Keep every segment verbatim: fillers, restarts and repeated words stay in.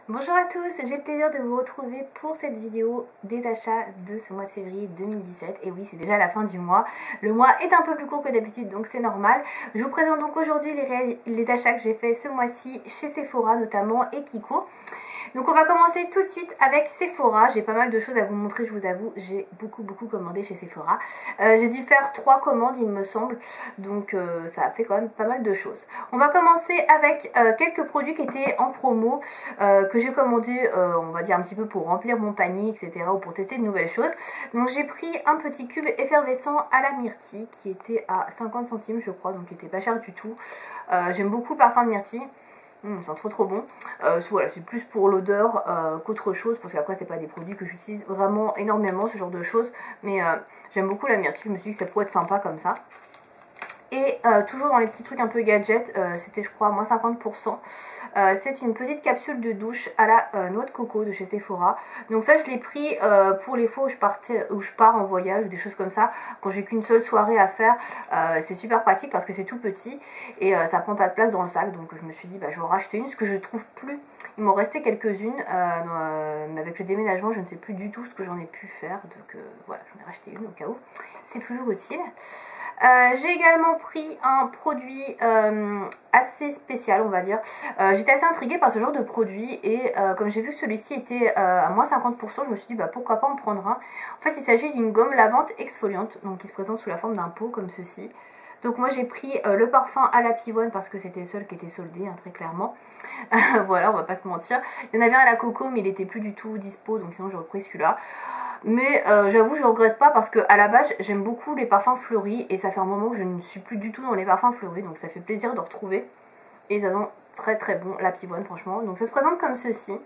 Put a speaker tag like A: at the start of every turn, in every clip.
A: Bonjour à tous, j'ai le plaisir de vous retrouver pour cette vidéo des achats de ce mois de février deux mille dix-sept. Et oui, c'est déjà la fin du mois. Le mois est un peu plus court que d'habitude, donc c'est normal. Je vous présente donc aujourd'hui les, les achats que j'ai fait ce mois-ci chez Sephora notamment et Kiko. Donc on va commencer tout de suite avec Sephora. J'ai pas mal de choses à vous montrer, je vous avoue. J'ai beaucoup beaucoup commandé chez Sephora. Euh, j'ai dû faire trois commandes il me semble. Donc euh, ça a fait quand même pas mal de choses. On va commencer avec euh, quelques produits qui étaient en promo. Euh, que j'ai commandé, euh, on va dire un petit peu pour remplir mon panier, et cetera. Ou pour tester de nouvelles choses. Donc j'ai pris un petit cube effervescent à la myrtille qui était à cinquante centimes je crois. Donc qui était pas cher du tout. Euh, J'aime beaucoup le parfum de myrtille. Mmh, c'est trop trop bon. Euh, voilà, c'est plus pour l'odeur euh, qu'autre chose, parce qu'après c'est pas des produits que j'utilise vraiment énormément, ce genre de choses, mais euh, j'aime beaucoup la myrtille. Je me suis dit que ça pourrait être sympa comme ça. Et euh, toujours dans les petits trucs un peu gadget, euh, c'était je crois à moins cinquante pour cent. Euh, c'est une petite capsule de douche à la euh, noix de coco de chez Sephora. Donc ça je l'ai pris euh, pour les fois où je, partais, où je pars en voyage ou des choses comme ça. Quand j'ai qu'une seule soirée à faire, euh, c'est super pratique parce que c'est tout petit et euh, ça prend pas de place dans le sac. Donc je me suis dit bah, je vais en racheter une, ce que je trouve plus. Il m'en restait quelques-unes, euh, euh, mais avec le déménagement je ne sais plus du tout ce que j'en ai pu faire. Donc euh, voilà, j'en ai racheté une au cas où. C'est toujours utile. Euh, j'ai également pris un produit euh, assez spécial on va dire. Euh, J'étais assez intriguée par ce genre de produit et euh, comme j'ai vu que celui-ci était euh, à moins cinquante pour cent, je me suis dit bah, pourquoi pas en prendre un. En fait il s'agit d'une gomme lavante exfoliante donc qui se présente sous la forme d'un pot comme ceci. Donc moi j'ai pris euh, le parfum à la pivoine parce que c'était le seul qui était soldé hein, très clairement. Voilà, on va pas se mentir. Il y en avait un à la coco mais il était plus du tout dispo donc sinon j'aurais pris celui-là. Mais euh, j'avoue je regrette pas parce que à la base j'aime beaucoup les parfums fleuris et ça fait un moment que je ne suis plus du tout dans les parfums fleuris, donc ça fait plaisir de retrouver. Et ça sent très très bon la pivoine franchement. Donc ça se présente comme ceci.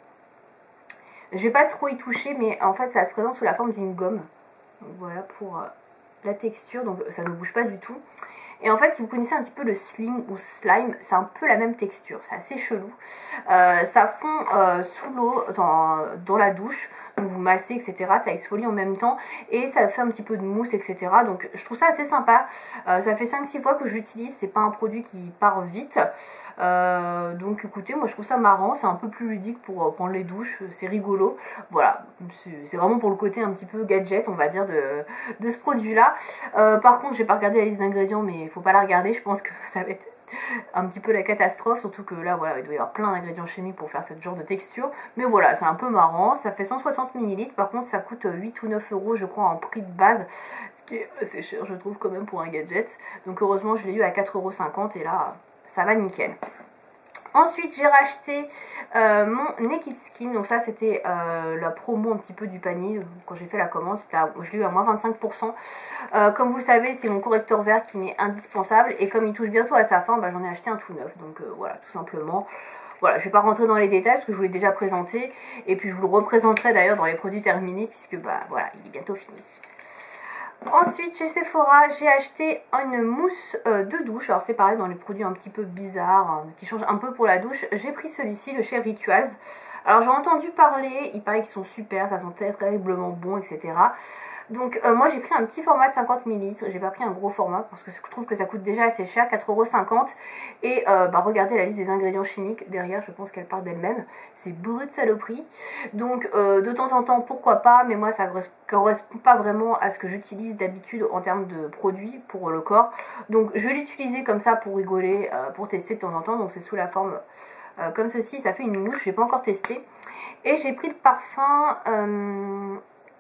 A: Je vais pas trop y toucher mais en fait ça se présente sous la forme d'une gomme. Donc voilà pour euh, la texture, donc ça ne bouge pas du tout. Et en fait si vous connaissez un petit peu le slim ou slime, c'est un peu la même texture, c'est assez chelou. Euh, ça fond euh, sous l'eau dans, dans la douche, donc vous massez et cetera. Ça exfolie en même temps et ça fait un petit peu de mousse et cetera. Donc je trouve ça assez sympa. Euh, ça fait cinq six fois que je l'utilise, c'est pas un produit qui part vite. Euh, donc écoutez, moi je trouve ça marrant, c'est un peu plus ludique pour euh, prendre les douches, c'est rigolo. Voilà, c'est vraiment pour le côté un petit peu gadget on va dire de, de ce produit là. Euh, par contre j'ai pas regardé la liste d'ingrédients mais il faut pas la regarder, je pense que ça va être un petit peu la catastrophe, surtout que là voilà il doit y avoir plein d'ingrédients chimiques pour faire ce genre de texture, mais voilà c'est un peu marrant. Ça fait cent soixante millilitres, par contre ça coûte huit ou neuf euros je crois en prix de base, ce qui est assez cher je trouve quand même pour un gadget, donc heureusement je l'ai eu à quatre euros cinquante et là ça va nickel. Ensuite j'ai racheté euh, mon Naked Skin, donc ça c'était euh, la promo un petit peu du panier quand j'ai fait la commande, à, je l'ai eu à moins vingt-cinq pour cent. Euh, comme vous le savez c'est mon correcteur vert qui m'est indispensable et comme il touche bientôt à sa fin, bah, j'en ai acheté un tout neuf, donc euh, voilà tout simplement. Voilà, je ne vais pas rentrer dans les détails parce que je vous l'ai déjà présenté et puis je vous le représenterai d'ailleurs dans les produits terminés puisque bah voilà il est bientôt fini. Ensuite chez Sephora j'ai acheté une mousse euh, de douche. Alors c'est pareil dans les produits un petit peu bizarres euh, qui changent un peu pour la douche. J'ai pris celui-ci, le chez Rituals. Alors j'ai entendu parler, il paraît qu'ils sont super, ça sent terriblement bon, et cetera. Donc euh, moi j'ai pris un petit format de cinquante millilitres, j'ai pas pris un gros format parce que je trouve que ça coûte déjà assez cher, quatre euros cinquante. Et euh, bah, regardez la liste des ingrédients chimiques derrière, je pense qu'elle parle d'elle-même, c'est bourré de saloperie. Donc euh, de temps en temps pourquoi pas, mais moi ça ne correspond pas vraiment à ce que j'utilise d'habitude en termes de produits pour le corps. Donc je vais l'utiliser comme ça pour rigoler, euh, pour tester de temps en temps, donc c'est sous la forme euh, comme ceci, ça fait une mousse, je n'ai pas encore testé. Et j'ai pris le parfum... Euh,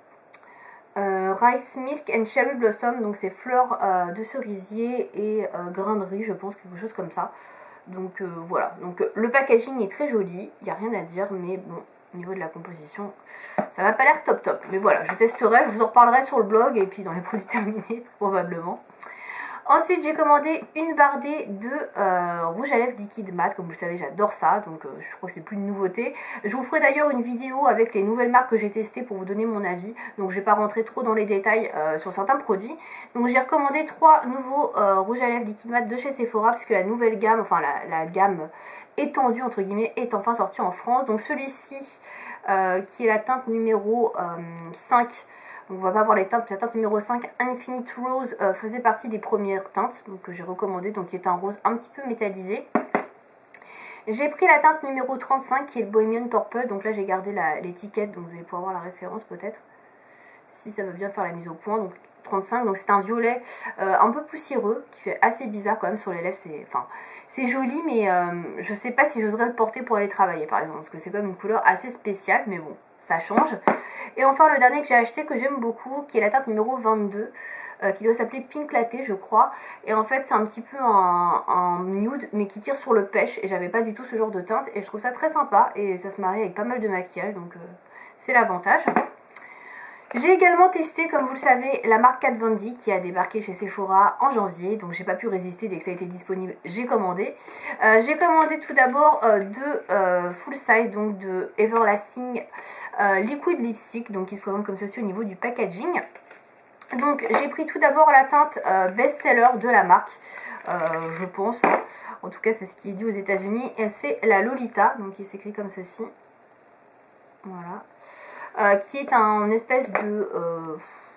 A: Euh, Rice Milk and Cherry Blossom, donc c'est fleurs euh, de cerisier et euh, grains de riz je pense, quelque chose comme ça. Donc euh, voilà, donc euh, le packaging est très joli, il n'y a rien à dire, mais bon au niveau de la composition ça m'a pas l'air top top, mais voilà je testerai, je vous en reparlerai sur le blog et puis dans les produits terminés très probablement. Ensuite j'ai commandé une bardée de euh, rouge à lèvres liquide mat, comme vous le savez j'adore ça, donc euh, je crois que c'est plus une nouveauté. Je vous ferai d'ailleurs une vidéo avec les nouvelles marques que j'ai testées pour vous donner mon avis, donc je ne vais pas rentrer trop dans les détails euh, sur certains produits. Donc j'ai recommandé trois nouveaux euh, rouges à lèvres liquide mat de chez Sephora, puisque la nouvelle gamme, enfin la, la gamme étendue entre guillemets est enfin sortie en France. Donc celui-ci euh, qui est la teinte numéro euh, cinq. Donc on va pas voir les teintes, la teinte numéro cinq, Infinite Rose, euh, faisait partie des premières teintes donc, que j'ai recommandé, donc qui est un rose un petit peu métallisé. J'ai pris la teinte numéro trente-cinq qui est le Bohemian Purple. Donc là j'ai gardé l'étiquette, donc vous allez pouvoir voir la référence peut-être. Si ça veut bien faire la mise au point. Donc trente-cinq, donc c'est un violet euh, un peu poussiéreux qui fait assez bizarre quand même sur les lèvres. C'est enfin, c'est joli, mais euh, je sais pas si j'oserais le porter pour aller travailler par exemple, parce que c'est comme une couleur assez spéciale, mais bon, ça change. Et enfin le dernier que j'ai acheté que j'aime beaucoup, qui est la teinte numéro vingt-deux, euh, qui doit s'appeler Pink Latte je crois. Et en fait c'est un petit peu un, un nude mais qui tire sur le pêche, et j'avais pas du tout ce genre de teinte, et je trouve ça très sympa, et ça se marie avec pas mal de maquillage, donc euh, c'est l'avantage. J'ai également testé, comme vous le savez, la marque Kat Von D qui a débarqué chez Sephora en janvier. Donc j'ai pas pu résister, dès que ça a été disponible, j'ai commandé. Euh, j'ai commandé tout d'abord euh, deux euh, full size, donc de Everlasting euh, Liquid Lipstick, donc qui se présente comme ceci au niveau du packaging. Donc j'ai pris tout d'abord la teinte euh, best-seller de la marque, euh, je pense. Hein. En tout cas c'est ce qui est dit aux États-Unis. Et c'est la Lolita, donc il s'écrit comme ceci. Voilà. Euh, qui est un espèce de euh,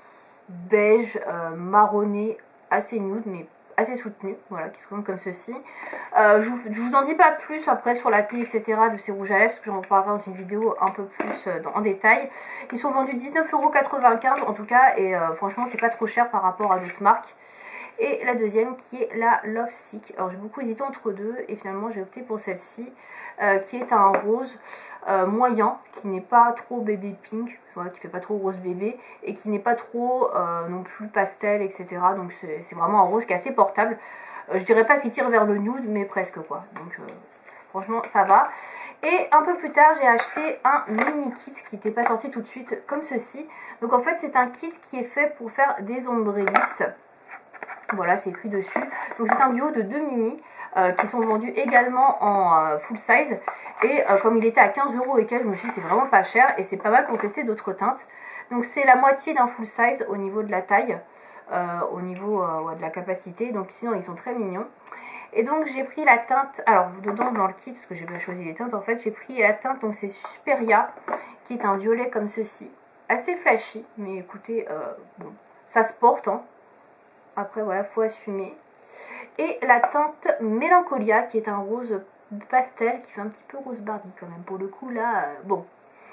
A: beige euh, marronné assez nude mais assez soutenu, voilà, qui se présente comme ceci. Euh, je, vous, je vous en dis pas plus après sur la pile etc de ces rouges à lèvres, parce que j'en reparlerai dans une vidéo un peu plus euh, dans, en détail. Ils sont vendus dix-neuf euros quatre-vingt-quinze en tout cas, et euh, franchement c'est pas trop cher par rapport à d'autres marques. Et la deuxième qui est la Love Sick. Alors j'ai beaucoup hésité entre deux et finalement j'ai opté pour celle-ci, euh, qui est un rose euh, moyen, qui n'est pas trop baby pink, voilà, qui fait pas trop rose bébé, et qui n'est pas trop euh, non plus pastel, et cetera. Donc c'est vraiment un rose qui est assez portable. Euh, je dirais pas qu'il tire vers le nude, mais presque quoi. Donc euh, franchement ça va. Et un peu plus tard j'ai acheté un mini kit qui n'était pas sorti tout de suite comme ceci. Donc en fait c'est un kit qui est fait pour faire des ombres lips. Voilà, c'est écrit dessus. Donc c'est un duo de deux mini euh, qui sont vendus également en euh, full size. Et euh, comme il était à quinze euros et quelques, je me suis dit c'est vraiment pas cher et c'est pas mal pour tester d'autres teintes. Donc c'est la moitié d'un full size au niveau de la taille, euh, au niveau euh, ouais, de la capacité. Donc sinon ils sont très mignons. Et donc j'ai pris la teinte, alors dedans dans le kit, parce que j'ai bien choisi les teintes en fait, j'ai pris la teinte, donc c'est Superia, qui est un violet comme ceci. Assez flashy, mais écoutez, euh, bon, ça se porte, hein. Après voilà, faut assumer. Et la teinte Mélancolia qui est un rose pastel qui fait un petit peu rose Barbie quand même. Pour le coup là, euh, bon,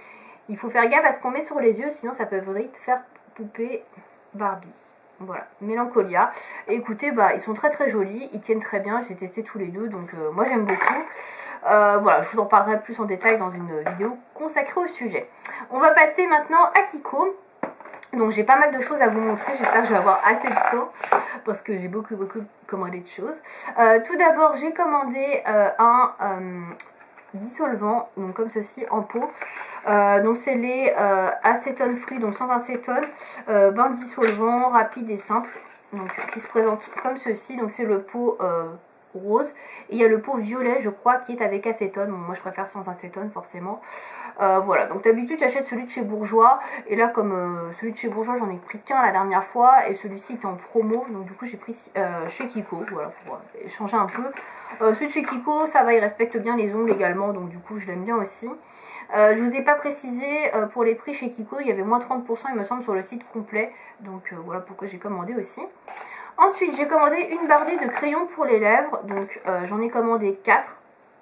A: il faut faire gaffe à ce qu'on met sur les yeux, sinon ça peut vite faire poupée Barbie. Voilà, Mélancolia. Et écoutez, bah ils sont très très jolis, ils tiennent très bien, je les ai testés tous les deux, donc euh, moi j'aime beaucoup. Euh, voilà, je vous en parlerai plus en détail dans une vidéo consacrée au sujet. On va passer maintenant à Kiko. Donc j'ai pas mal de choses à vous montrer, j'espère que je vais avoir assez de temps parce que j'ai beaucoup beaucoup commandé de choses. Euh, tout d'abord j'ai commandé euh, un euh, dissolvant, donc comme ceci en pot. Euh, donc c'est les euh, acétone free, donc sans acétone, euh, bain dissolvant rapide et simple, donc qui se présente comme ceci. Donc c'est le pot euh, rose et il y a le pot violet je crois qui est avec acétone. Bon, moi je préfère sans acétone forcément. Euh, voilà, donc d'habitude j'achète celui de chez Bourjois et là comme euh, celui de chez Bourjois j'en ai pris qu'un la dernière fois et celui-ci était en promo, donc du coup j'ai pris euh, chez Kiko, voilà, pour euh, changer un peu. Euh, celui de chez Kiko ça va, il respecte bien les ongles également, donc du coup je l'aime bien aussi. Euh, je vous ai pas précisé euh, pour les prix chez Kiko, il y avait moins trente pour cent il me semble sur le site complet, donc euh, voilà pourquoi j'ai commandé aussi. Ensuite j'ai commandé une bardée de crayons pour les lèvres, donc euh, j'en ai commandé quatre.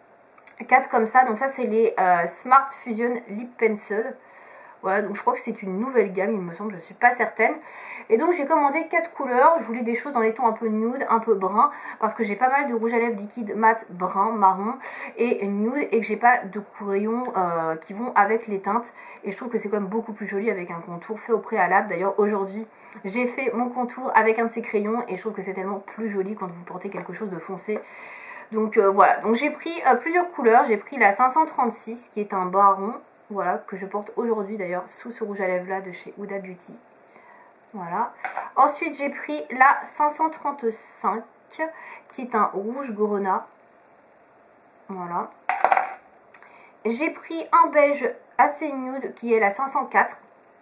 A: quatre comme ça, donc ça c'est les euh, Smart Fusion Lip Pencil. Voilà, donc je crois que c'est une nouvelle gamme, il me semble, je suis pas certaine. Et donc j'ai commandé quatre couleurs, je voulais des choses dans les tons un peu nude, un peu brun, parce que j'ai pas mal de rouge à lèvres liquide mat brun, marron et nude, et que j'ai pas de crayons euh, qui vont avec les teintes. Et je trouve que c'est quand même beaucoup plus joli avec un contour fait au préalable. D'ailleurs aujourd'hui j'ai fait mon contour avec un de ces crayons, et je trouve que c'est tellement plus joli quand vous portez quelque chose de foncé. Donc euh, voilà, donc j'ai pris euh, plusieurs couleurs, j'ai pris la cinq cent trente-six qui est un baron, voilà, que je porte aujourd'hui d'ailleurs sous ce rouge à lèvres là de chez Huda Beauty. Voilà. Ensuite j'ai pris la cinq cent trente-cinq qui est un rouge grenat. Voilà. J'ai pris un beige assez nude qui est la cinq cent quatre.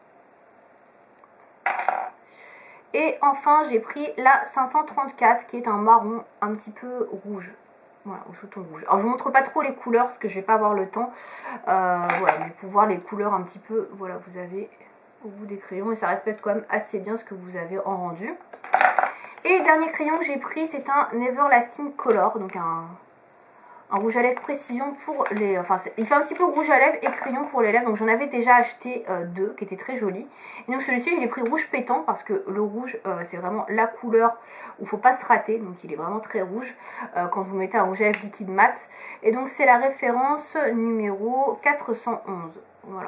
A: Et enfin j'ai pris la cinq cent trente-quatre qui est un marron un petit peu rouge. Voilà, au sous-ton rouge. Alors je vous montre pas trop les couleurs parce que je vais pas avoir le temps. Euh, voilà, mais pour voir les couleurs un petit peu, voilà, vous avez au bout des crayons et ça respecte quand même assez bien ce que vous avez en rendu. Et le dernier crayon que j'ai pris, c'est un Everlasting Color, donc un, un rouge à lèvres précision pour les... Enfin, il fait un petit peu rouge à lèvres et crayon pour les lèvres. Donc j'en avais déjà acheté euh, deux qui étaient très jolis. Et donc celui-ci, je l'ai pris rouge pétant parce que le rouge, euh, c'est vraiment la couleur où il ne faut pas se rater. Donc il est vraiment très rouge euh, quand vous mettez un rouge à lèvres liquide mat. Et donc c'est la référence numéro quatre cent onze. Voilà.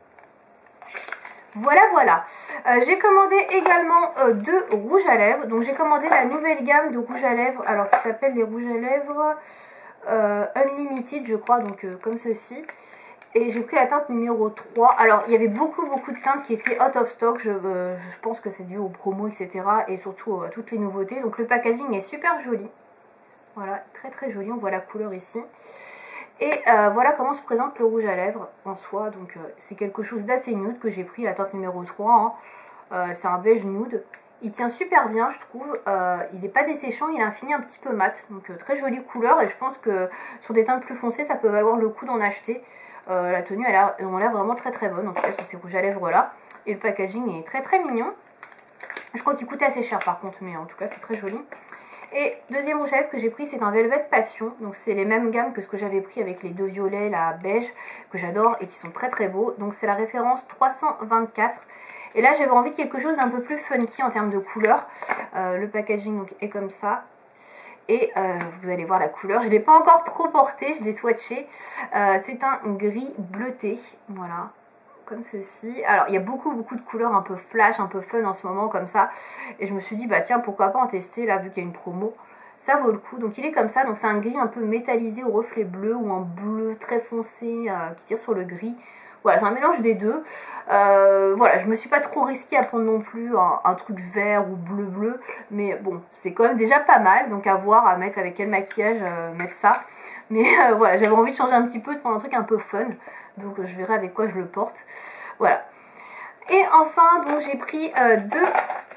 A: Voilà, voilà. Euh, j'ai commandé également euh, deux rouges à lèvres. Donc j'ai commandé la nouvelle gamme de rouges à lèvres. Alors qui s'appelle les rouges à lèvres... Euh, Unlimited je crois, donc euh, comme ceci. Et j'ai pris la teinte numéro trois. Alors il y avait beaucoup beaucoup de teintes qui étaient out of stock. Je, euh, je pense que c'est dû aux promos, etc. Et surtout à euh, toutes les nouveautés. Donc le packaging est super joli. Voilà, très très joli. On voit la couleur ici. Et euh, voilà comment se présente le rouge à lèvres en soi. Donc euh, c'est quelque chose d'assez nude que j'ai pris, la teinte numéro trois, hein. euh, C'est un beige nude. Il tient super bien, je trouve. Euh, il n'est pas desséchant, il a un fini un petit peu mat. Donc euh, très jolie couleur. Et je pense que sur des teintes plus foncées, ça peut valoir le coup d'en acheter. Euh, la tenue, elle a, elle a l'air vraiment très très bonne. En tout cas sur ces rouges à lèvres là. Et le packaging est très très mignon. Je crois qu'il coûtait assez cher par contre. Mais en tout cas c'est très joli. Et deuxième rouge à lèvres que j'ai pris, c'est un Velvet Passion. Donc c'est les mêmes gammes que ce que j'avais pris avec les deux violets, la beige, que j'adore et qui sont très très beaux. Donc c'est la référence trois cent vingt-quatre. Et là j'avais envie de quelque chose d'un peu plus funky en termes de couleur. Euh, le packaging donc, est comme ça. Et euh, vous allez voir la couleur. Je ne l'ai pas encore trop porté, je l'ai swatché. Euh, c'est un gris bleuté. Voilà. Comme ceci. Alors il y a beaucoup beaucoup de couleurs un peu flash, un peu fun en ce moment comme ça. Et je me suis dit bah tiens pourquoi pas en tester là vu qu'il y a une promo. Ça vaut le coup. Donc il est comme ça. Donc c'est un gris un peu métallisé au reflet bleu ou un bleu très foncé euh, qui tire sur le gris. Voilà, c'est un mélange des deux. Euh, voilà, je me suis pas trop risquée à prendre non plus un, un truc vert ou bleu bleu. Mais bon, c'est quand même déjà pas mal. Donc à voir, à mettre avec quel maquillage euh, mettre ça. Mais euh, voilà, j'avais envie de changer un petit peu, de prendre un truc un peu fun. Donc euh, je verrai avec quoi je le porte. Voilà. Et enfin, donc j'ai pris euh, deux...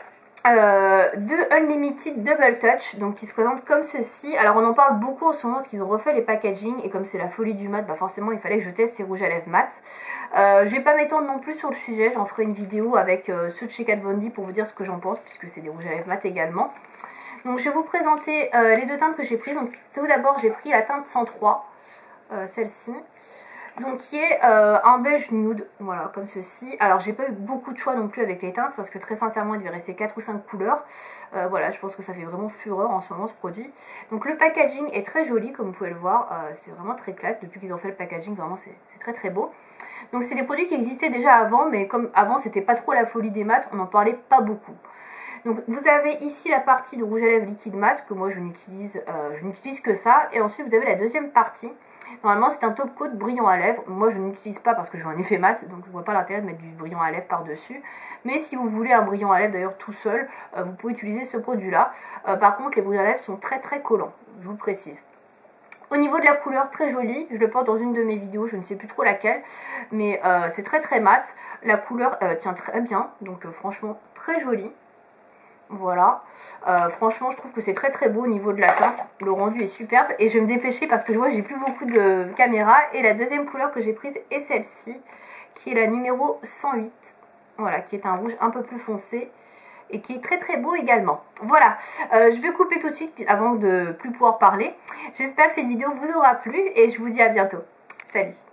A: Euh, deux Unlimited Double Touch, donc qui se présentent comme ceci. Alors on en parle beaucoup en ce moment parce qu'ils ont refait les packaging et comme c'est la folie du mat, bah forcément il fallait que je teste ces rouges à lèvres mat. Euh, je vais pas m'étendre non plus sur le sujet, j'en ferai une vidéo avec euh, ceux de chez Kat Von D pour vous dire ce que j'en pense puisque c'est des rouges à lèvres mat également. Donc je vais vous présenter euh, les deux teintes que j'ai prises. Donc tout d'abord j'ai pris la teinte cent trois, euh, celle-ci. Donc qui est euh, un beige nude, voilà, comme ceci. Alors j'ai pas eu beaucoup de choix non plus avec les teintes, parce que très sincèrement il devait rester quatre ou cinq couleurs. Euh, voilà, je pense que ça fait vraiment fureur en ce moment ce produit. Donc le packaging est très joli, comme vous pouvez le voir, euh, c'est vraiment très classe. Depuis qu'ils ont fait le packaging, vraiment c'est très très beau. Donc c'est des produits qui existaient déjà avant, mais comme avant c'était pas trop la folie des mats, on n'en parlait pas beaucoup. Donc vous avez ici la partie de rouge à lèvres liquide mat, que moi je n'utilise euh, je n'utilise que ça. Et ensuite vous avez la deuxième partie. Normalement c'est un top coat brillant à lèvres. Moi je n'utilise pas parce que je veux un effet mat, donc je ne vois pas l'intérêt de mettre du brillant à lèvres par dessus. Mais si vous voulez un brillant à lèvres d'ailleurs tout seul, euh, vous pouvez utiliser ce produit là. Euh, par contre les brillants à lèvres sont très très collants, je vous le précise. Au niveau de la couleur, très jolie, je le porte dans une de mes vidéos, je ne sais plus trop laquelle, mais euh, c'est très très mat. La couleur euh, tient très bien, donc euh, franchement très jolie. Voilà, euh, franchement je trouve que c'est très très beau au niveau de la teinte, le rendu est superbe et je vais me dépêcher parce que je vois que j'ai plus beaucoup de caméra. Et la deuxième couleur que j'ai prise est celle-ci, qui est la numéro cent huit, voilà, qui est un rouge un peu plus foncé et qui est très très beau également. Voilà, euh, je vais couper tout de suite avant de plus pouvoir parler. J'espère que cette vidéo vous aura plu et je vous dis à bientôt. Salut!